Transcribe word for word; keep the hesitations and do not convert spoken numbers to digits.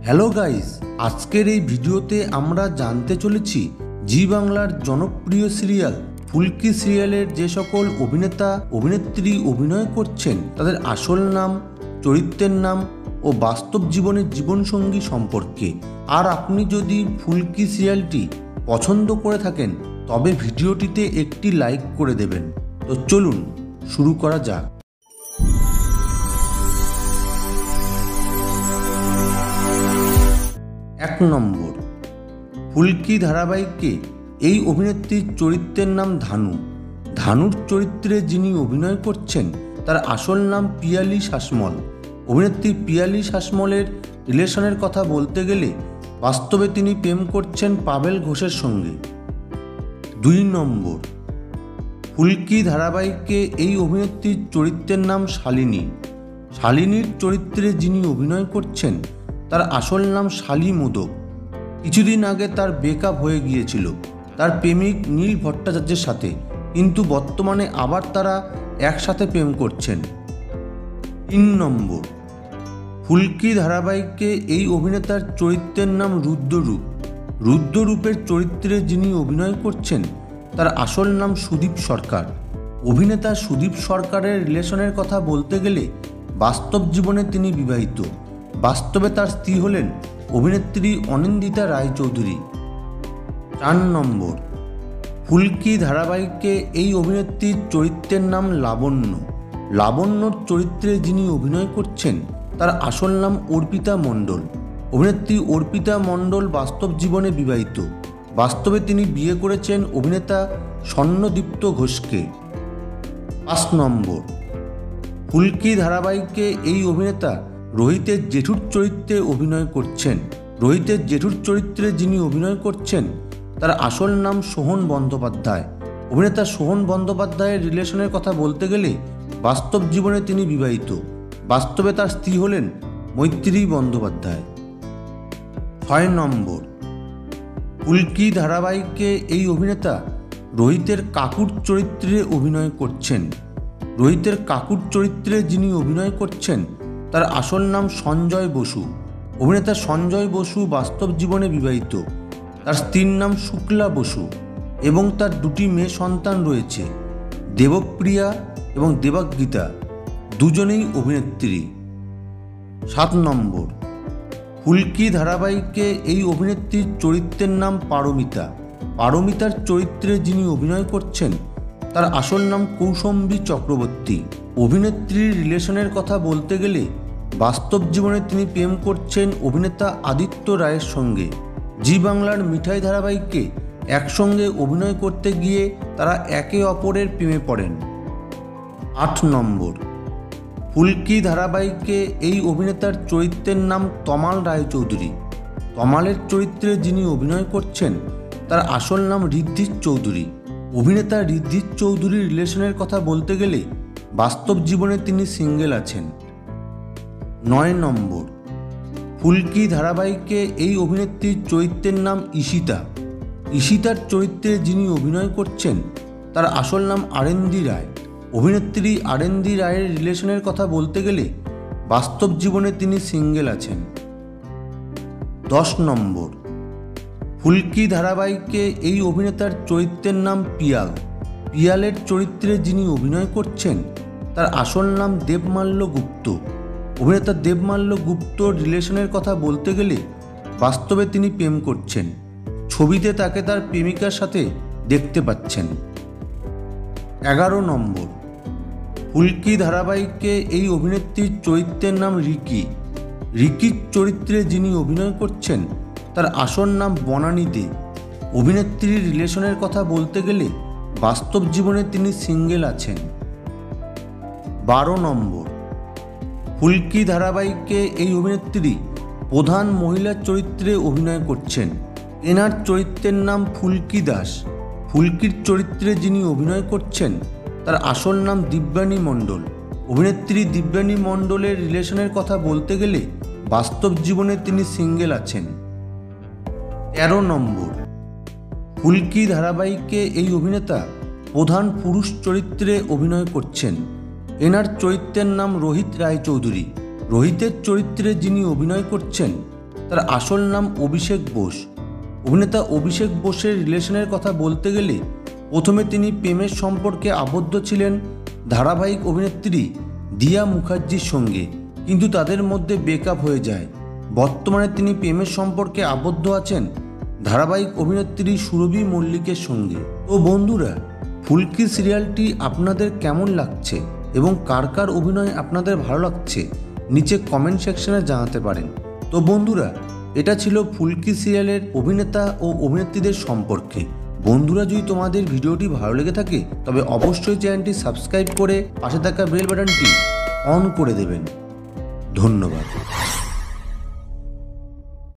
Hello guys, আজকের এই ভিডিওতে আমরা জানতে চলেছি জি বাংলার জনপ্রিয় সিরিয়াল ফুলকি সিরিয়ালের যে সকল অভিনেতা অভিনেত্রী অভিনয় করছেন তাদের আসল নাম, চরিত্রের নাম ও বাস্তব জীবনের জীবনসঙ্গী সম্পর্কে। আর আপনি যদি ফুলকি সিরিয়ালটি পছন্দ করে থাকেন তবে ভিডিওটিতে একটি লাইক করে দেবেন। তো চলুন শুরু করা যাক। এক নম্বর, ফুলকি ধারাবাহিকে এই অভিনেত্রীর চরিত্রের নাম ধানু। ধানুর চরিত্রে যিনি অভিনয় করছেন তার আসল নাম পিয়ালি শাসমল। অভিনেত্রী পিয়ালি শাসমলের রিলেশনের কথা বলতে গেলে বাস্তবে তিনি প্রেম করছেন পাবেল ঘোষের সঙ্গে। দুই নম্বর, ফুলকি ধারাবাহিকে এই অভিনেত্রীর চরিত্রের নাম শালিনী। শালিনীর চরিত্রে যিনি অভিনয় করছেন তার আসল নাম শালি মোদক। কিছুদিন আগে তার ব্রেকআপ হয়ে গিয়েছিল তার প্রেমিক নীল ভট্টাচার্যের সাথে, কিন্তু বর্তমানে আবার তারা একসাথে প্রেম করছেন। তিন নম্বর, ফুলকি ধারাবাহিকে এই অভিনেতার চরিত্রের নাম রুদ্ররূপ। রুদ্ররূপের চরিত্রে যিনি অভিনয় করছেন তার আসল নাম সুদীপ সরকার। অভিনেতা সুদীপ সরকারের রিলেশনের কথা বলতে গেলে বাস্তব জীবনে তিনি বিবাহিত। বাস্তবে তার স্ত্রী হলেন অভিনেত্রী অনিন্দিতা রায়চৌধুরী। চার নম্বর, ফুলকি ধারাবাহিকে এই অভিনেত্রীর চরিত্রের নাম লাবণ্য। লাবণ্যর চরিত্রে যিনি অভিনয় করছেন তার আসল নাম অর্পিতা মণ্ডল। অভিনেত্রী অর্পিতা মণ্ডল বাস্তব জীবনে বিবাহিত। বাস্তবে তিনি বিয়ে করেছেন অভিনেতা স্বর্ণদীপ্ত ঘোষকে। পাঁচ নম্বর, ফুলকি ধারাবাহিকে এই অভিনেতা রোহিতের জেঠুর চরিত্রে অভিনয় করছেন। রোহিতের জেঠুর চরিত্রে যিনি অভিনয় করছেন তার আসল নাম সোহন বন্দ্যোপাধ্যায়। অভিনেতা সোহন বন্দ্যোপাধ্যায়ের রিলেশনের কথা বলতে গেলে বাস্তব জীবনে তিনি বিবাহিত। বাস্তবে তার স্ত্রী হলেন মৈত্রী বন্দ্যোপাধ্যায়। ছয় নম্বর, ফুলকি ধারাবাহিকে এই অভিনেতা রোহিতের কাকুর চরিত্রে অভিনয় করছেন। রোহিতের কাকুর চরিত্রে যিনি অভিনয় করছেন তার আসল নাম সঞ্জয় বসু। অভিনেতা সঞ্জয় বসু বাস্তব জীবনে বিবাহিত। তার স্ত্রীর নাম শুক্লা বসু এবং তার দুটি মেয়ে সন্তান রয়েছে, দেবপ্রিয়া এবং দেবাগীতা, দুজনেই অভিনেত্রী। সাত নম্বর, ফুলকি ধারাবাহিকে এই অভিনেত্রীর চরিত্রের নাম পারমিতা। পারমিতার চরিত্রে যিনি অভিনয় করছেন তার আসল নাম কৌশম্বী চক্রবর্তী। অভিনেত্রীর রিলেশনের কথা বলতে গেলে বাস্তব জীবনে তিনি প্রেম করছেন অভিনেতা আদিত্য রায়ের সঙ্গে। জি বাংলার মিঠাই ধারাবাহিকে একসঙ্গে অভিনয় করতে গিয়ে তারা একে অপরের প্রেমে পড়েন। আট নম্বর, ফুলকি ধারাবাহিকে এই অভিনেতার চরিত্রের নাম তমাল রায়চৌধুরী। তমালের চরিত্রে যিনি অভিনয় করছেন তার আসল নাম ঋদ্ধি চৌধুরী। অভিনেতা ঋদ্ধি চৌধুরীর রিলেশনের কথা বলতে গেলে বাস্তব জীবনে তিনি সিঙ্গেল আছেন। নয় নম্বর, ফুলকি ধারাবাহিকে এই অভিনেত্রীর চরিত্রের নাম ঈশিতা। ঈশিতার চরিত্রে যিনি অভিনয় করছেন তার আসল নাম আরেন্দি রায়। অভিনেত্রী আরেন্দি রায়ের রিলেশনের কথা বলতে গেলে বাস্তব জীবনে তিনি সিঙ্গেল আছেন। দশ নম্বর, ফুলকি ধারাবাহিকে এই অভিনেতার চরিত্রের নাম পিয়াল। পিয়ালের চরিত্রে যিনি অভিনয় করছেন তার আসল নাম দেবমাল্য গুপ্ত। অভিনেতা দেবমাল্য গুপ্তর রিলেশনের কথা বলতে গেলে বাস্তবে তিনি প্রেম করছেন। ছবিতে তাকে তার প্রেমিকার সাথে দেখতে পাচ্ছেন। এগারো নম্বর, ফুলকি ধারাবাহিকে এই অভিনেত্রীর চরিত্রের নাম রিকি। রিকির চরিত্রে যিনি অভিনয় করছেন তার আসল নাম বনানী দে। অভিনেত্রীর রিলেশনের কথা বলতে গেলে বাস্তব জীবনে তিনি সিঙ্গেল আছেন। বারো নম্বর, ফুলকি ধারাবাহিকে এই অভিনেত্রী প্রধান মহিলার চরিত্রে অভিনয় করছেন। এনার চরিত্রের নাম ফুলকি দাস। ফুলকির চরিত্রে যিনি অভিনয় করছেন তার আসল নাম দিব্যানী মণ্ডল। অভিনেত্রী দিব্যানী মণ্ডলের রিলেশনের কথা বলতে গেলে বাস্তব জীবনে তিনি সিঙ্গেল আছেন। তেরো নম্বর, ফুলকি ধারাবাহিকে এই অভিনেতা প্রধান পুরুষ চরিত্রে অভিনয় করছেন। এনার চরিত্রের নাম রোহিত রায়চৌধুরী। রোহিতের চরিত্রে যিনি অভিনয় করছেন তার আসল নাম অভিষেক বোস। অভিনেতা অভিষেক বোসের রিলেশনের কথা বলতে গেলে প্রথমে তিনি প্রেমের সম্পর্কে আবদ্ধ ছিলেন ধারাবাহিক অভিনেত্রী দিয়া মুখার্জির সঙ্গে, কিন্তু তাদের মধ্যে ব্রেকআপ হয়ে যায়। বর্তমানে তিনি প্রেমের সম্পর্কে আবদ্ধ আছেন ধারাবাহিক অভিনেত্রী সুরভি মল্লিকের সঙ্গে। তো বন্ধুরা, ফুলকি সিরিয়ালটি আপনাদের কেমন লাগছে এবং কার কার অভিনয় আপনাদের ভালো লাগছে নিচে কমেন্ট সেকশনে জানাতে পারেন। তো বন্ধুরা, এটা ছিল ফুলকি সিরিয়ালের অভিনেতা ও অভিনেত্রীদের সম্পর্কে। বন্ধুরা, যদি তোমাদের ভিডিওটি ভালো লেগে থাকে তবে অবশ্যই চ্যানেলটি সাবস্ক্রাইব করে পাশে থাকা বেল বাটনটি অন করে দেবেন। ধন্যবাদ।